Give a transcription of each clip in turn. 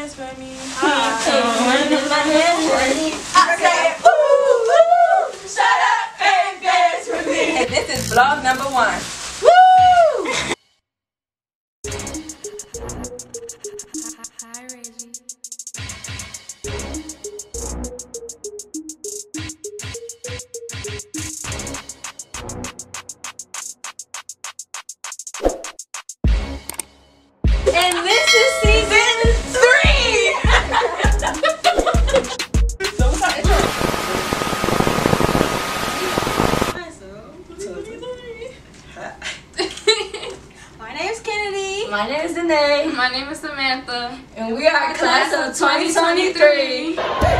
hands for me. Wind my hands for me. I say, ooh, ooh, shut up and dance with me. And this is vlog number 1. Woo! Hi, Reggie. And this is season 3! So what's our intro? My name's Kennedy. My name is Danae. My name is Samantha. And we are class of 2023.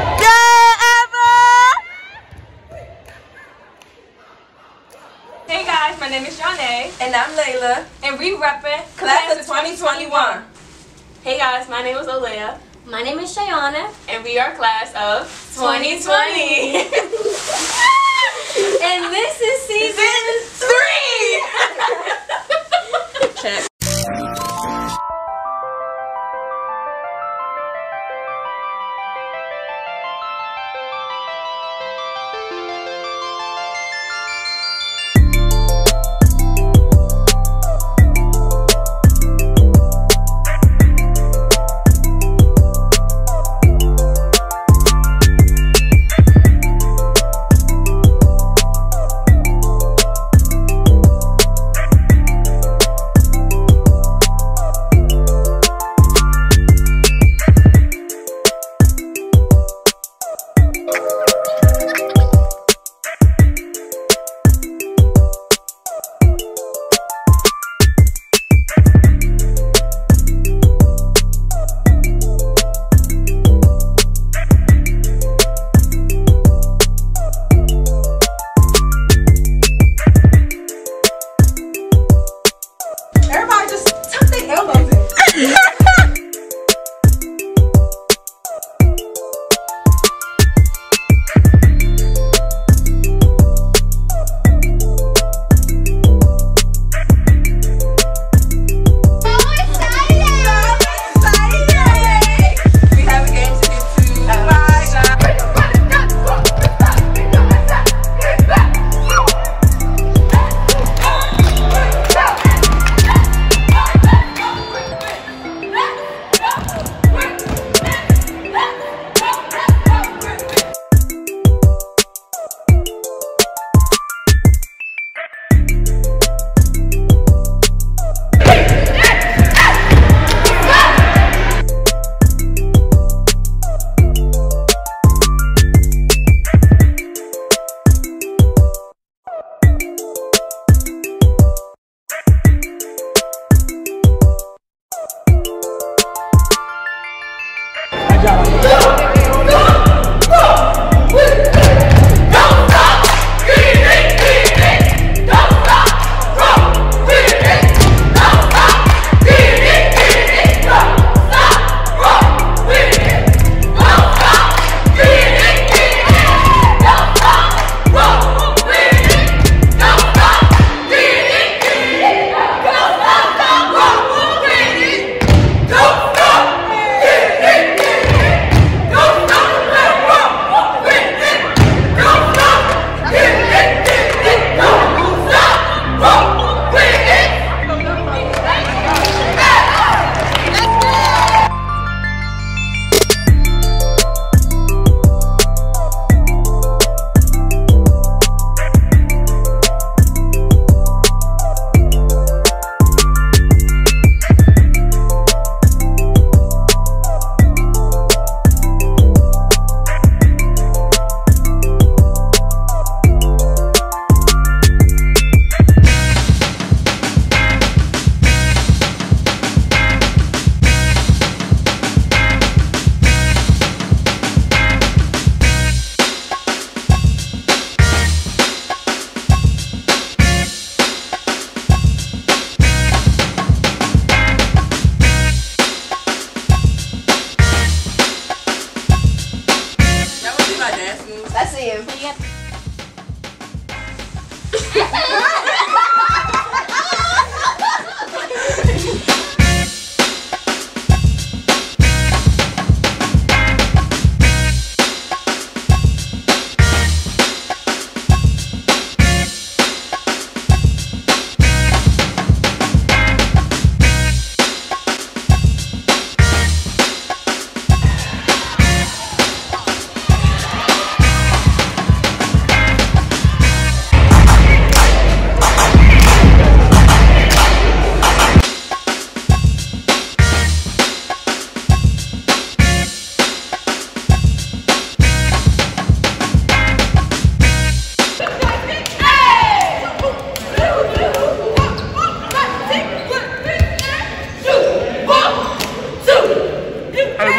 Hey guys, my name is Johnae. And I'm Layla. And we reppin' Class of 2021. Hey guys, my name is Olayia. My name is Shayana. And we are class of 2020. And this is season 3! Check.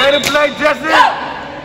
Ready to play, Justin?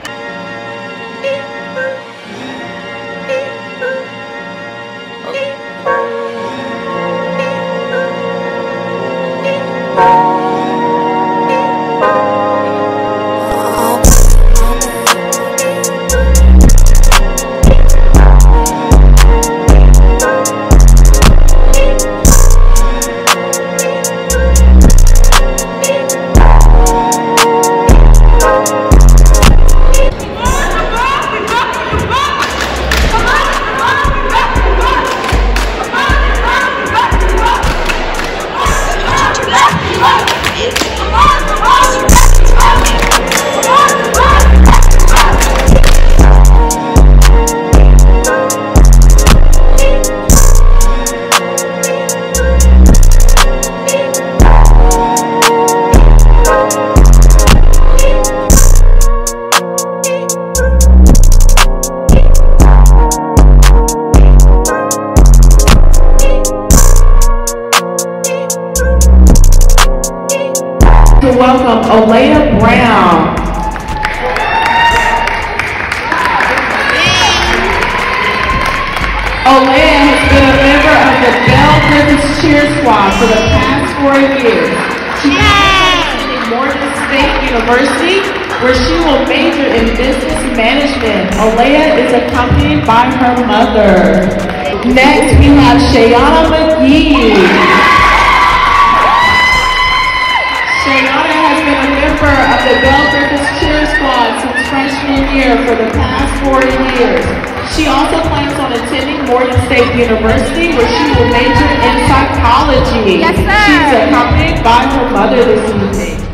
Welcome Olayia Brown. Olayia has been a member of the Griffins cheer squad for the past 4 years. She is attending Morgan State University, where she will major in business management. Olayia is accompanied by her mother. Next, we have Shay McGee. Dyanara has been a member of the Griffins cheer squad since freshman year for the past 4 years. She also plans on attending Morgan State University, where she will major in psychology. Yes, sir. She's accompanied by her mother this evening.